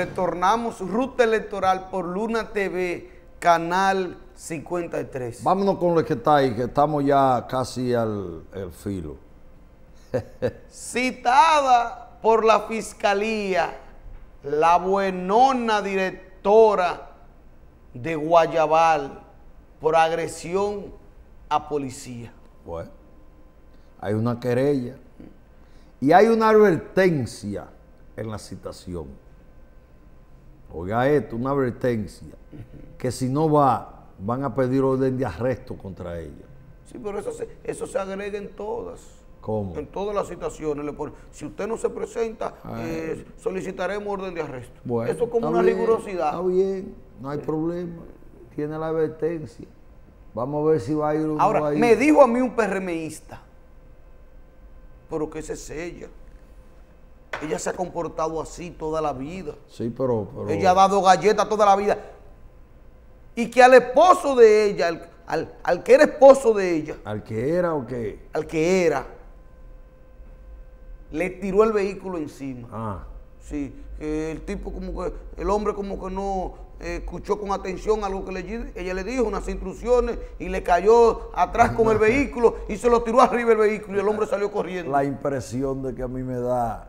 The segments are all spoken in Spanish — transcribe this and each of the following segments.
Retornamos Ruta Electoral por Luna TV, Canal 53. Vámonos con lo que está ahí, que estamos ya casi al filo. Citada por la Fiscalía, la buenona directora de Guayabal por agresión a policía. Bueno, hay una querella y hay una advertencia en la citación. Oiga esto, una advertencia, que si no van a pedir orden de arresto contra ella. Sí, pero eso se agrega en todas. ¿Cómo? En todas las citaciones le ponen, si usted no se presenta, solicitaremos orden de arresto. Bueno, eso es como está una bien, rigurosidad. Está bien, no hay problema. Tiene la advertencia. Vamos a ver si va a ir o no Ahora, va a ir. me dijo a mí un PRMista, pero que esa es ella. Ella se ha comportado así toda la vida. Sí, pero... Ella ha dado galletas toda la vida. Y que al esposo de ella, al que era esposo de ella. ¿Al que era o qué? Al que era. Le tiró el vehículo encima. Ah. Sí, que el tipo como que, el hombre como que no escuchó con atención algo que ella le dijo, unas instrucciones, y le cayó atrás con el vehículo y se lo tiró arriba el vehículo y el hombre salió corriendo. La impresión de que a mí me da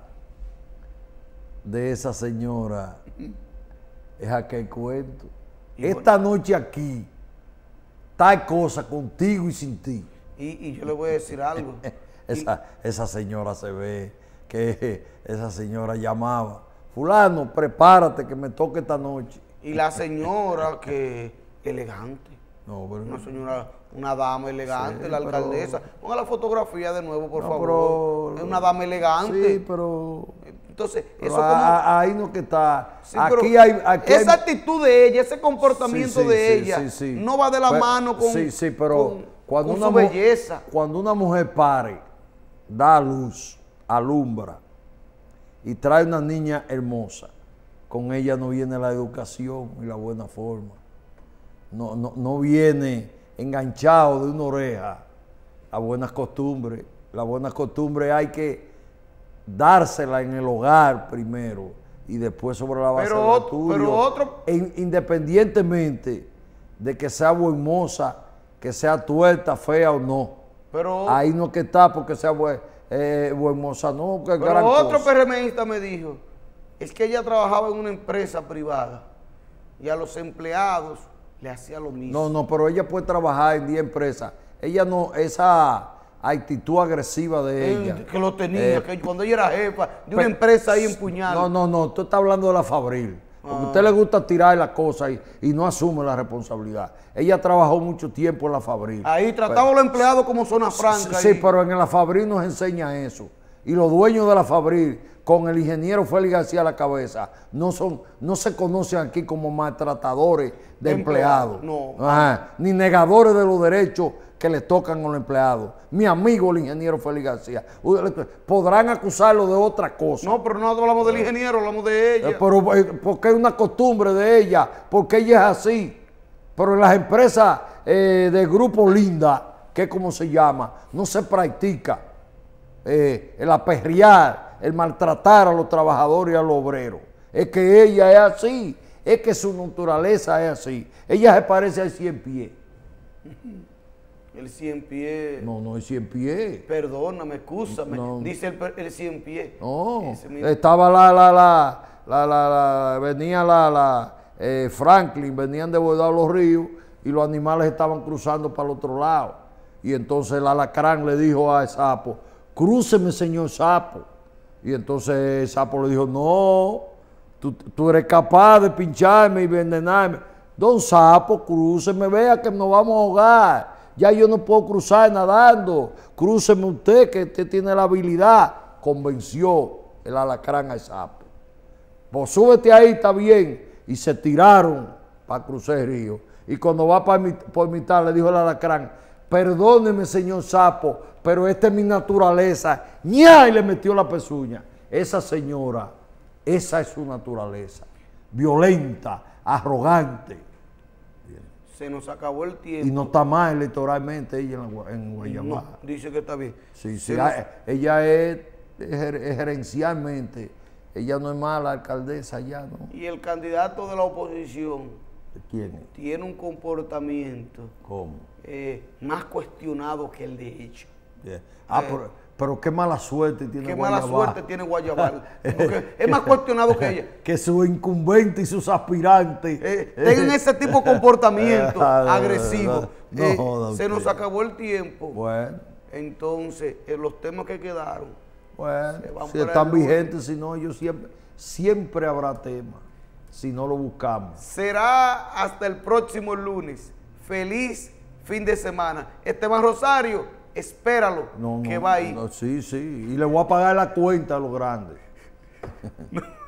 de esa señora es aquel cuento. Y esta noche aquí, tal cosa contigo y sin ti. Y yo le voy a decir algo. Esa señora se ve que esa señora llamaba, fulano, prepárate que me toque esta noche. Y la señora que elegante. No, pero, una señora, una dama elegante, sí, la alcaldesa. Ponga la fotografía de nuevo, por favor. Pero, es una dama elegante. Sí, pero... Entonces, pero eso como... ahí no que está. Sí, aquí esa actitud de ella, ese comportamiento de ella, no va de la mano con, con su belleza. Cuando una mujer pare, da luz, alumbra y trae una niña hermosa, con ella no viene la educación y la buena forma. No viene enganchado de una oreja a buenas costumbres. La buena costumbre hay que dársela en el hogar primero y después sobre la base del estudio. Independientemente de que sea buen moza, que sea tuerta, fea o no. Pero ahí no que está porque sea buen moza, no. Que pero gran otro cosa. PRMista me dijo, es que ella trabajaba en una empresa privada y a los empleados le hacía lo mismo. No, pero ella puede trabajar en 10 empresas. Ella no, esa actitud agresiva de ella. Que lo tenía, que cuando ella era jefa de una empresa ahí empuñada. No, tú estás hablando de la Fabril. Porque a usted le gusta tirar las cosas y no asume la responsabilidad. Ella trabajó mucho tiempo en la Fabril. Ahí trataba a los empleados como zona franca. Sí, pero en la Fabril nos enseña eso. Y los dueños de la Fabril, con el ingeniero Félix García a la cabeza, no se conocen aquí como maltratadores de empleados. No. Ni negadores de los derechos que le tocan a los empleados. Mi amigo el ingeniero Félix García. Podrán acusarlo de otra cosa. No, pero no hablamos del ingeniero, hablamos de ella. Pero porque es una costumbre de ella, porque ella es así. Pero en las empresas de Grupo Linda, que es como se llama, no se practica el aperrear, el maltratar a los trabajadores y a los obreros. Es que ella es así, es que su naturaleza es así. Ella se parece al 100 pies. El 100 pies. No, el 100 pies. Perdóname, excúsame. No. Dice el 100 pies. No, estaba venía Franklin, venían de Bordado los ríos y los animales estaban cruzando para el otro lado. Y entonces el alacrán le dijo al sapo, crúceme, señor sapo. Y entonces el sapo le dijo, no, tú eres capaz de pincharme y envenenarme. Don sapo, crúceme, vea que nos vamos a ahogar. Ya yo no puedo cruzar nadando. Crúceme usted, que usted tiene la habilidad. Convenció el alacrán al sapo. Pues súbete ahí, está bien. Y se tiraron para cruzar el río. Y cuando va por mitad, le dijo el alacrán, perdóneme, señor sapo, pero esta es mi naturaleza. ¡Ña! Y le metió la pezuña. Esa señora, esa es su naturaleza. Violenta, arrogante. Se nos acabó el tiempo. Y no está mal electoralmente ella en Guayabal. No, dice que está bien. Sí, ella es gerencialmente Ella no es mala alcaldesa ya, ¿no? Y el candidato de la oposición ¿Quién es? tiene un comportamiento ¿Cómo? más cuestionado que el de ella. Yeah. Pero qué mala suerte tiene Qué mala Guayabal. suerte tiene Guayabal. Porque es más cuestionado que ella. Que sus incumbentes y sus aspirantes Tengan ese tipo de comportamiento agresivo. Se nos usted. acabó el tiempo. Bueno, Entonces, los temas que quedaron, se van bueno, si para están el lunes. vigentes, si no, ellos siempre habrá tema, si no lo buscamos. será hasta el próximo lunes. Feliz fin de semana. Esteban Rosario, espéralo, que va ahí. Sí, sí, y le voy a pagar la cuenta a los grandes.